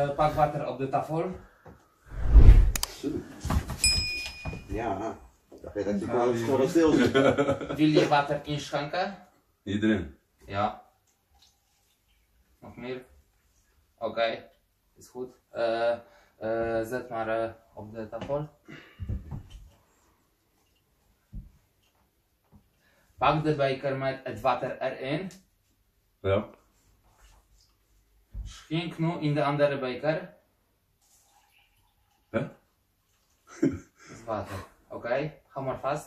pak water op de tafel. Ja, dacht je dat je gewoon stil zit. Wil je water inschenken? Iedereen. Ja. Nog meer? Oké, is goed. Zet maar op de tafel. Pak de beker met het water erin. Ja. Schenk nu in de andere beker. Ja? Dat is water. Oké, ga maar vast.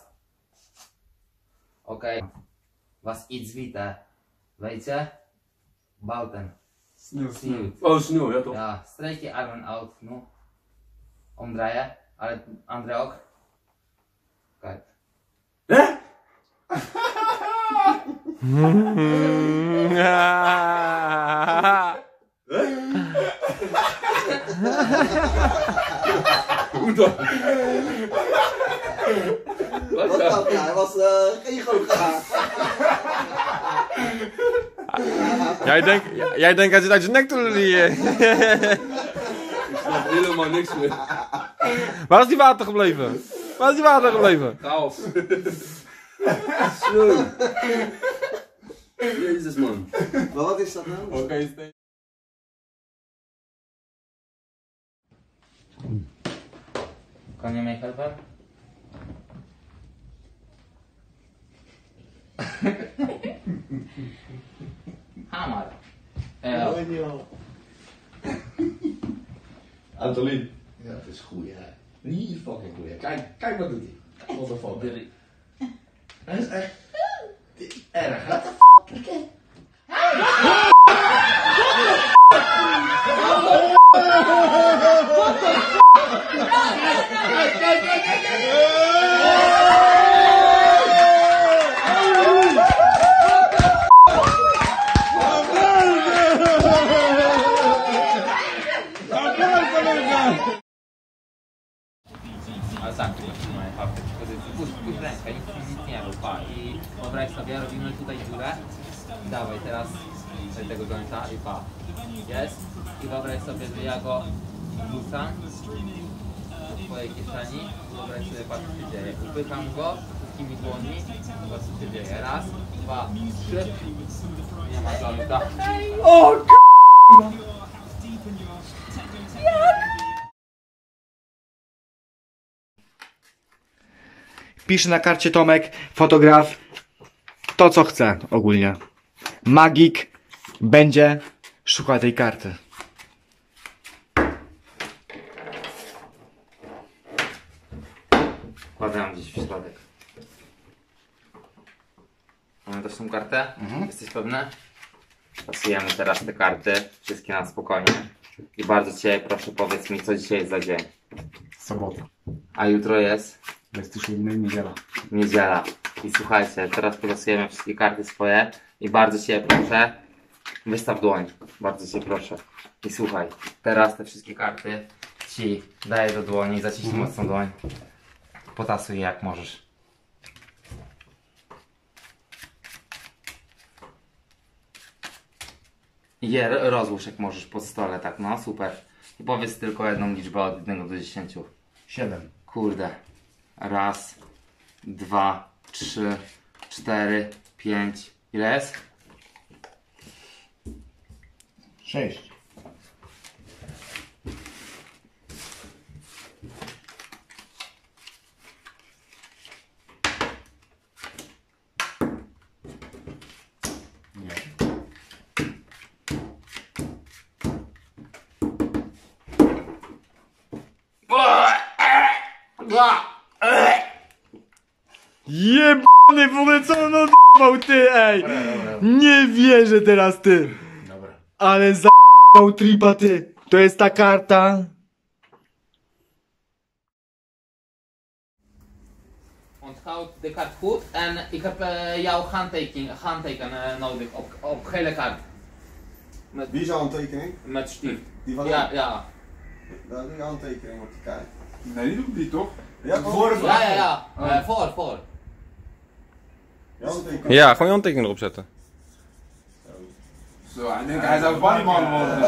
Oké. Was iets witte. Weet je? Buiten. Sneeuw. Oh, sneeuw, ja toch? Ja, strijk je armen uit nu. Omdraaien. Alle andere ook. Kijk. Hè? Hoe dan? Wat dan? Ja, hij was ego gegaan. Jij denkt hij zit uit zijn nek te lullen. Ik snap helemaal niks meer. Waar is die water gebleven? Waar is die water gebleven? Chaos. Zo. Jezus man. Maar wat is dat nou? Oké, Kan je mij helpen? Ga maar. Antolien. Ja, dat is goed, ja. Niet fucking goed, ja. Kijk wat doet hij. Wat een foto. Hij is echt erg, hè? Puść rękę, nic nie rób, pa. I wyobraź sobie, robimy tutaj dziurę. Dawaj teraz tego jointa i pa. Jest. I wyobraź sobie, że ja go wrzucam do twojej kieszeni. Wyobraź sobie, patrz co się dzieje. Upycham go wszystkimi dłońmi. Patrz co się dzieje. Raz, dwa, trzy. Nie ma jointa. O Pisze na karcie Tomek, fotograf, to co chce ogólnie. Magik będzie szukał tej karty. Kładę gdzieś w środek. Mamy też tą kartę? Jesteś pewny? Pasujemy teraz te karty, wszystkie na spokojnie. I bardzo Cię proszę, powiedz mi, co dzisiaj jest za dzień. Sobota. A jutro jest? 27 niedziela. Niedziela. I słuchajcie, teraz polosujemy wszystkie karty swoje. I bardzo Cię proszę, wystaw dłoń. Bardzo Cię proszę. I słuchaj, teraz te wszystkie karty Ci daję do dłoni, zaciśnij mocno dłoń. Potasuj je jak możesz. I je rozłóż jak możesz pod stole, tak no, super. I powiedz tylko jedną liczbę od 1 do 10. 7. Kurde. Raz, dwa, 3, 4, 5. Ile jest? 6. Jebany w ogóle co on odjebał ty, ej! Nie wierzę teraz ty! Dobra. Ale za***ał tripa ty! To jest ta karta. Onthoud de kaart goed en ik heb jouw handteken nodig op hele kaart. Wie is handtekening? Met stift. Die van Ja, hem? ja. Daar doe je handtekening op die kaart. Nee, die doet die toch? Ja, Ja. Voor. Je handtekening. Ja, gewoon je handtekening erop zetten. Zo, hij denkt hij zou ballyman worden.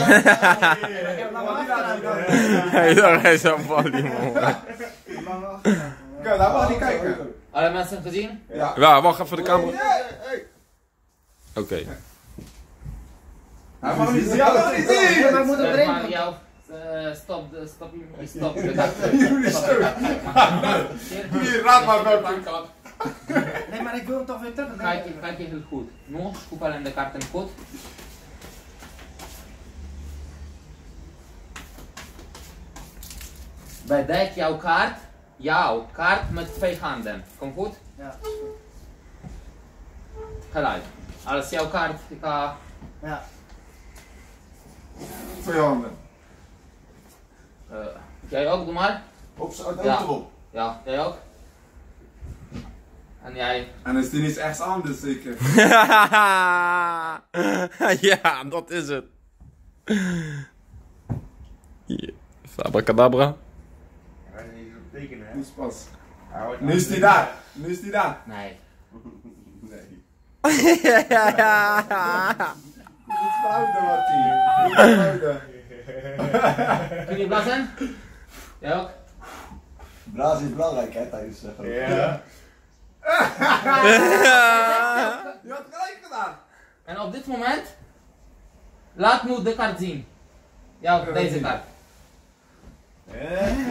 Hij zou ballen. Kijk, daar mag hij kijken. Alle mensen gezien? Ja, wacht even voor de camera. Oké. Hij mag niet zien. Hij mag niet zien. Maar ik moet Zeg erin. maar jou, stop de kaart. Hier, raad maar welke kant. Nee, maar ik wil hem toch weer terug. Kijk je heel goed. Nu, scoopalen de kaarten goed. Bedek jouw kaart met 2 handen. Kom goed? Ja. Gelijk. Als jouw kaart, ik ga... Ja. 2 handen. Jij ook, doe maar. Op zijn Ja. erop. Ja, jij ook. En jij. En is die niet echt anders zeker? Ja, dat is het. Abracadabra. Moest pas. Nu is die daar. Nu is die daar. Nee. Nee. Niet fluiten, Martin. Niet fluiten. Kun je blazen? Jij ook? Blazen is belangrijk, hè, tijdens de grote. Ja. Je had gelijk gedaan. En op dit moment, laat nu de kaart zien. Ja, deze kaart.